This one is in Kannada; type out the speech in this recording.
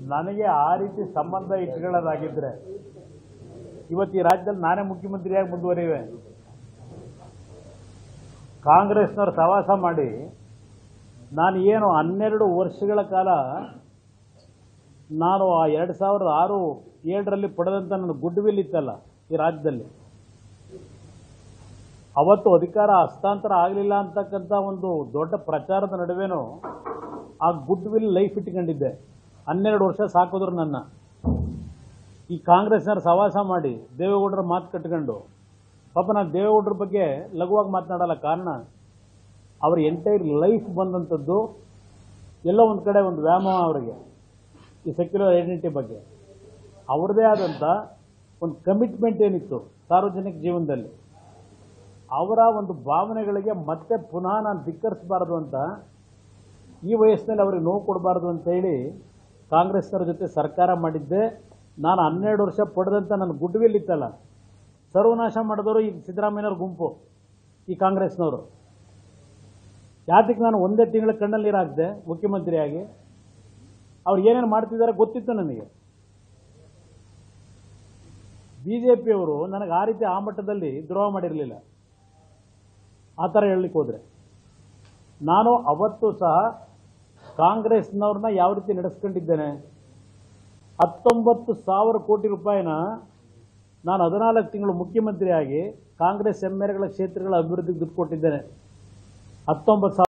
ನನಗೆ ಆ ರೀತಿ ಸಂಬಂಧ ಇಟ್ಕೊಳ್ಳೋದಾಗಿದ್ರೆ ಇವತ್ತು ಈ ರಾಜ್ಯದಲ್ಲಿ ನಾನೇ ಮುಖ್ಯಮಂತ್ರಿಯಾಗಿ ಮುಂದುವರಿವೆ. ಕಾಂಗ್ರೆಸ್ನವರು ಸವಾಸ ಮಾಡಿ ನಾನು ಏನು 12 ವರ್ಷಗಳ ಕಾಲ ನಾನು ಆ 2006-7ರಲ್ಲಿ ಪಡೆದಂಥ ನನ್ನ ಗುಡ್ ವಿಲ್ ಇತ್ತಲ್ಲ ಈ ರಾಜ್ಯದಲ್ಲಿ, ಅವತ್ತು ಅಧಿಕಾರ ಹಸ್ತಾಂತರ ಆಗಲಿಲ್ಲ ಅಂತಕ್ಕಂಥ ಒಂದು ದೊಡ್ಡ ಪ್ರಚಾರದ ನಡುವೆನೂ ಆ ಗುಡ್ ವಿಲ್ ಲೈಫ್ ಇಟ್ಕೊಂಡಿದ್ದೆ. 12 ವರ್ಷ ಸಾಕಿದ್ರು ನನ್ನ. ಈ ಕಾಂಗ್ರೆಸ್ನವ್ರು ಸವಾಸ ಮಾಡಿ ದೇವೇಗೌಡರ ಮಾತು ಕಟ್ಕೊಂಡು, ಪಾಪ ನಾನು ದೇವೇಗೌಡರ ಬಗ್ಗೆ ಲಘುವಾಗಿ ಮಾತನಾಡಲ್ಲ, ಕಾರಣ ಅವ್ರ ಎಂಟೈರ್ ಲೈಫ್ ಬಂದಂಥದ್ದು ಎಲ್ಲೋ ಒಂದು ಕಡೆ ಒಂದು ವ್ಯಾಮೋಹ ಅವರಿಗೆ ಈ ಸೆಕ್ಯುಲರ್ ಐಡೆಂಟಿಟಿ ಬಗ್ಗೆ. ಅವ್ರದ್ದೇ ಆದಂಥ ಒಂದು ಕಮಿಟ್ಮೆಂಟ್ ಏನಿತ್ತು ಸಾರ್ವಜನಿಕ ಜೀವನದಲ್ಲಿ, ಅವರ ಒಂದು ಭಾವನೆಗಳಿಗೆ ಮತ್ತೆ ಪುನಃ ನಾನು ಧಿಕ್ಕರಿಸಬಾರ್ದು ಅಂತ, ಈ ವಯಸ್ಸಿನಲ್ಲಿ ಅವ್ರಿಗೆ ನೋವು ಕೊಡಬಾರ್ದು ಅಂತೇಳಿ ಕಾಂಗ್ರೆಸ್ನವ್ರ ಜೊತೆ ಸರ್ಕಾರ ಮಾಡಿದ್ದೆ. ನಾನು 12 ವರ್ಷ ಪಡೆದಂಥ ನನ್ನ ಗುಡ್ ವಿಲ್ ಇತ್ತಲ್ಲ, ಸರ್ವನಾಶ ಮಾಡಿದವರು ಈ ಸಿದ್ದರಾಮಯ್ಯನವ್ರ ಗುಂಪು, ಈ ಕಾಂಗ್ರೆಸ್ನವರು. ಯಾತಕ್ಕೆ ನಾನು ಒಂದೇ ತಿಂಗಳ ಕಣ್ಣಲ್ಲಿ ನೀರು ಹಾಕಿದೆ ಮುಖ್ಯಮಂತ್ರಿಯಾಗಿ? ಅವ್ರು ಏನೇನು ಮಾಡ್ತಿದ್ದಾರೆ ಗೊತ್ತಿತ್ತು ನನಗೆ. BJPಯವರು ನನಗೆ ಆ ರೀತಿ ಆ ಮಟ್ಟದಲ್ಲಿ ದ್ರೋಹ ಮಾಡಿರಲಿಲ್ಲ. ಆ ಥರ ಹೇಳಲಿಕ್ಕೆ ಹೋದರೆ ನಾನು ಅವತ್ತು ಸಹ ಕಾಂಗ್ರೆಸ್ನವ್ರನ್ನ ಯಾವ ರೀತಿ ನಡೆಸ್ಕೊಂಡಿದ್ದೇನೆ. 19,000 ಕೋಟಿ ರೂಪಾಯಿನ ನಾನು 14 ತಿಂಗಳು ಮುಖ್ಯಮಂತ್ರಿಯಾಗಿ ಕಾಂಗ್ರೆಸ್ MLAಗಳ ಕ್ಷೇತ್ರಗಳ ಅಭಿವೃದ್ಧಿಗೆ ದುಡ್ಡು ಕೊಟ್ಟಿದ್ದೇನೆ. 19,000